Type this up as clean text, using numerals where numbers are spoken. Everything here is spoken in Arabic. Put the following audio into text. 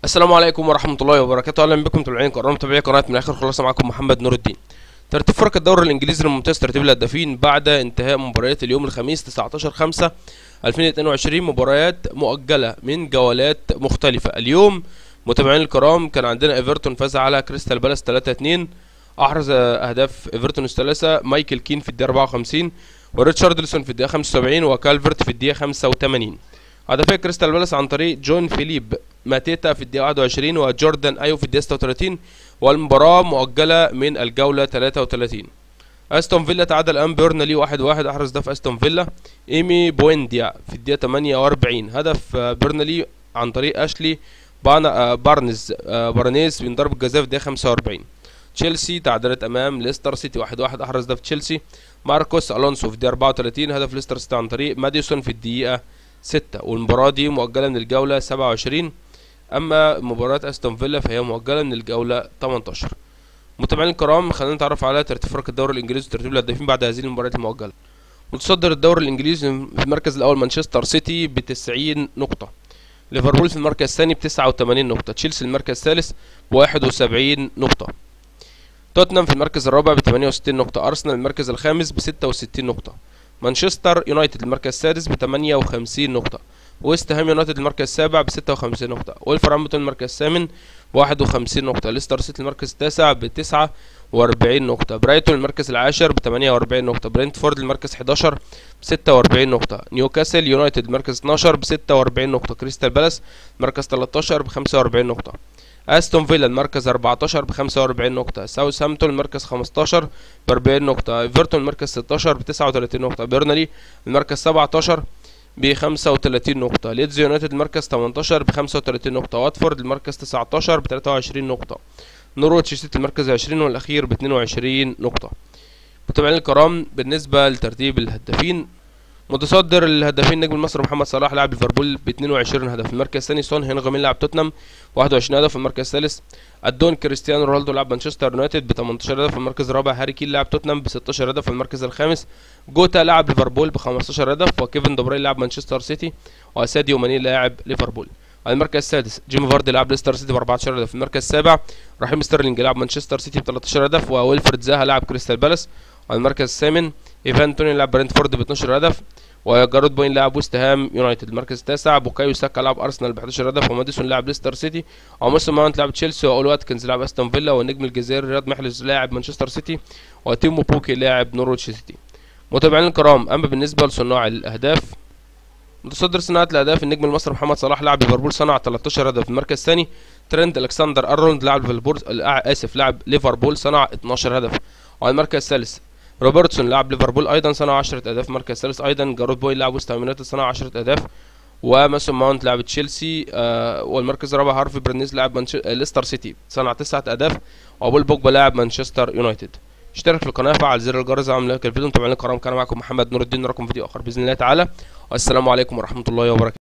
السلام عليكم ورحمة الله وبركاته. أهلا بكم متابعين قناة قناة من آخر خلاصة. معكم محمد نور الدين. ترتيب فرق الدوري الإنجليزي الممتاز، ترتيب الهدافين بعد انتهاء مباريات اليوم الخميس 19/5/2022، مباريات مؤجلة من جولات مختلفة. اليوم متابعين الكرام كان عندنا ايفرتون فاز على كريستال بالاس 3-2. أحرز أهداف ايفرتون الثلاثة مايكل كين في الدقيقة 54، وريتشاردلسون في الدقيقة 75، وكالفرت في الدقيقة 85. هدفي كريستال بالاس عن طريق جون فيليب ماتيتا في الدقيقة 21 وجوردان ايو في الدقيقة 36، والمباراة مؤجلة من الجولة 33. استون فيلا تعادل امام بيرنلي 1-1. احرز هدف استون فيلا ايمي بوينديا في الدقيقة 48. هدف بيرنلي عن طريق اشلي بارنيز من ضربة جزاء في الدقيقة 45. تشيلسي تعادلت امام ليستر سيتي 1-1. احرز هدف تشيلسي ماركوس الونسو في الدقيقة 34. هدف ليستر سيتي عن طريق ماديسون في الدقيقة 6، والمباراة دي مؤجلة من الجولة 27. أما مباراة أستون فيلا فهي مؤجلة من الجولة 18. متابعين الكرام، خلينا نتعرف على ترتيب فرق الدوري الإنجليزي وترتيب الهدافين بعد هذه المباريات المؤجلة. متصدر الدوري الإنجليزي في المركز الأول مانشستر سيتي ب90 نقطة، ليفربول في المركز الثاني ب89 نقطة، تشيلسي المركز الثالث ب71 نقطة، توتنهام في المركز الرابع ب68 نقطة، أرسنال المركز الخامس ب66 نقطة، مانشستر يونايتد المركز السادس ب58 نقطة، ويست هام يونايتد المركز السابع ب56 نقطة، ولفرهامبتون المركز الثامن ب51 نقطة، ليستر سيتي المركز التاسع ب49 نقطة، برايتون المركز العاشر ب48 نقطة، برينتفورد المركز 11 ب46 نقطة، نيوكاسل يونايتد المركز 12 ب46 نقطة، كريستال بالاس المركز 13 ب45 نقطة، استون فيلا المركز 14 ب45 نقطة، ساوثهامبتون المركز 15 ب40 نقطة، ايفرتون المركز 16 ب39 نقطة، بيرنلي المركز 17 ب35 نقطة، ليدز يونايتد المركز 18 ب35 نقطة، واتفورد المركز 19 ب23 نقطة، نورويتش سيتي المركز 20 والأخير ب22 نقطة. متابعين الكرام، بالنسبة لترتيب الهدافين، متصدر الهدافين نجم المصري محمد صلاح لاعب ليفربول ب 22 هدف، المركز الثاني سون هينغمين لاعب توتنهام 21 هدف، المركز الثالث الدون كريستيانو رونالدو لاعب مانشستر يونايتد ب 18 هدف، المركز الرابع هاري كين لاعب توتنهام ب 16 هدف، المركز الخامس جوتا لاعب ليفربول ب 15 هدف، وكيفن دي بروين لاعب مانشستر سيتي، وساديو ماني لاعب ليفربول. المركز السادس جيمي فاردي لاعب ليستر سيتي ب 14 هدف، المركز السابع رحيم ستيرلينج لاعب مانشستر سيتي ب 13 هدف، وويلفريد زاها لاعب كريستال بالاس. المركز الثامن ايفان توني لاعب برنتفورد ب 12 هدف، وجارود بوين لاعب ويست هام يونايتد. المركز التاسع بوكايو ساكا لاعب ارسنال ب 11 هدف، وماديسون لاعب ليستر سيتي، وموسم ماونت لاعب تشيلسي، واول واتكنز لاعب استون فيلا، والنجم الجزائري رياض محرز لاعب مانشستر سيتي، وتيمو بوكي لاعب نورويتش سيتي. متابعين الكرام، اما بالنسبه لصناع الاهداف، متصدر صناعه الاهداف النجم المصري محمد صلاح لاعب ليفربول صنع 13 هدف، المركز الثاني ترند الكسندر ارنولد لاعب ليفربول صنع 12 هدف، وعلى المركز الثالث روبرتسون لاعب ليفربول ايضا صنع 10 اهداف، المركز الثالث ايضا جارود بوي لاعب ويست هام يونايتد صنع 10 اهداف، وماسون ماونت لاعب تشيلسي، والمركز الرابع هارفي برنيز لاعب ليستر سيتي صنع 9 اهداف، وابول بوجبا لاعب مانشستر يونايتد. اشترك في القناه، فعل زر الجرس، اعمل لايك الفيديو. متابعينا الكرام، كان معكم محمد نور الدين، نراكم فيديو اخر باذن الله تعالى، والسلام عليكم ورحمه الله وبركاته.